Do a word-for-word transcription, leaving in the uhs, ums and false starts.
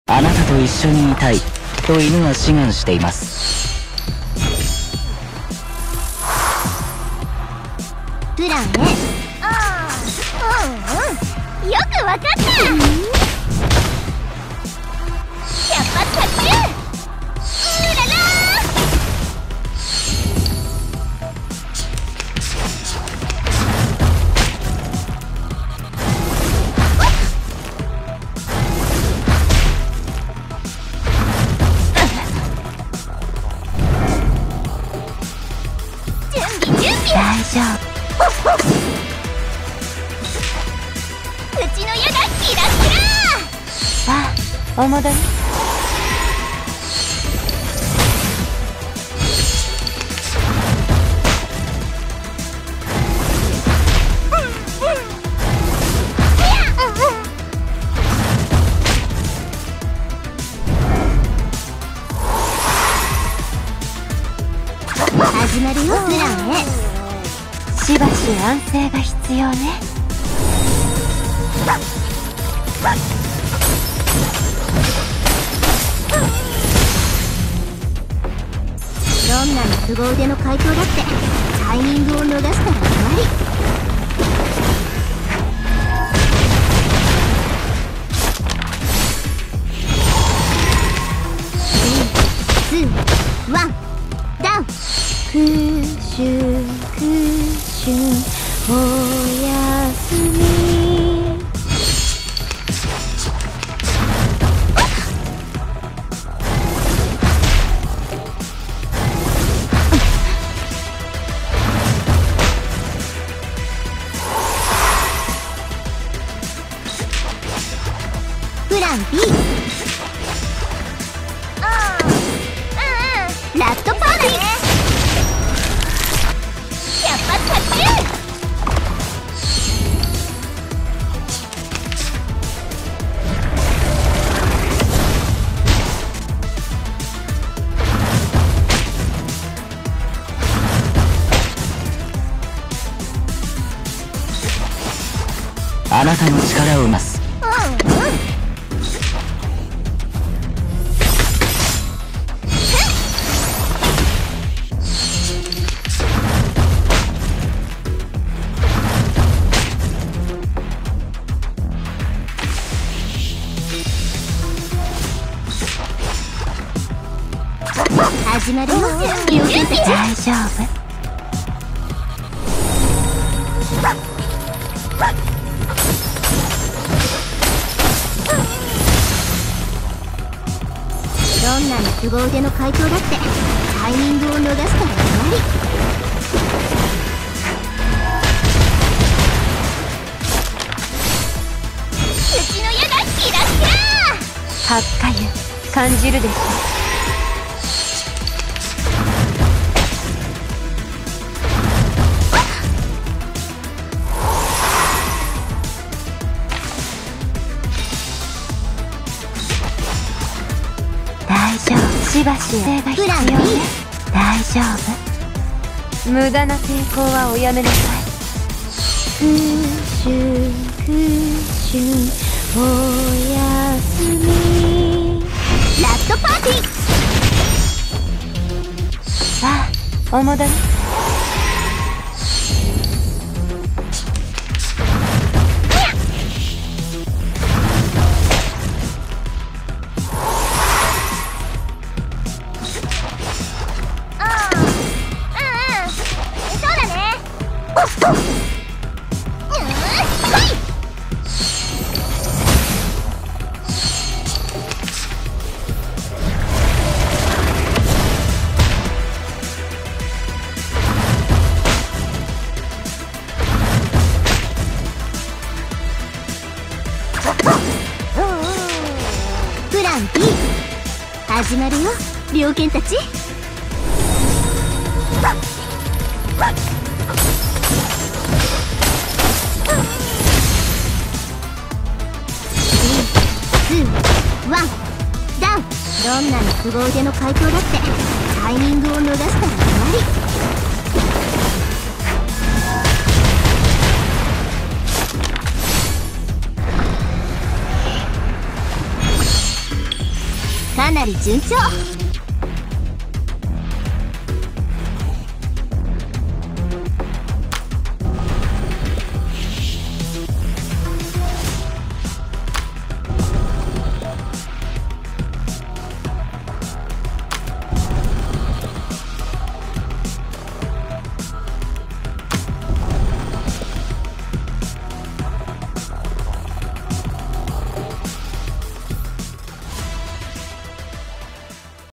あなたと一緒にいたいと犬は志願しています。 プラン A。 ああ、うんうん、よくわかった。百発百中。うらら大丈夫。 うちの矢がキラキラ。 さあ、お戻り。 始まるよ、プラン A。 しばし安静が必要ね。 どんなに凄腕の怪盗だってタイミングを逃したら終わり。スリー、ツー、ワン、ダウン。 空襲空襲おやすみ。 プラン B。 ああ、うんうん、ラストパーだね。百発百中。 あなたの力を増す。 うんうん。始まるよ、両手たち。 大丈夫。 どんなに凄腕の怪盗だってタイミングを逃したら終わり。うちの矢がキラキラ。 発火油感じるでしょ。大丈夫。しばし安静が必要ね。大丈夫。無駄な抵抗はおやめなさい。空襲空襲おやすみ。 ラストパーティー。 さあ、お戻り。 プラン B。 始まるよ、猟犬たち。スリー、ツー、ワン、ダウン。どんなに凄腕の怪盗だってタイミングを逃したら終わり。 なり順調。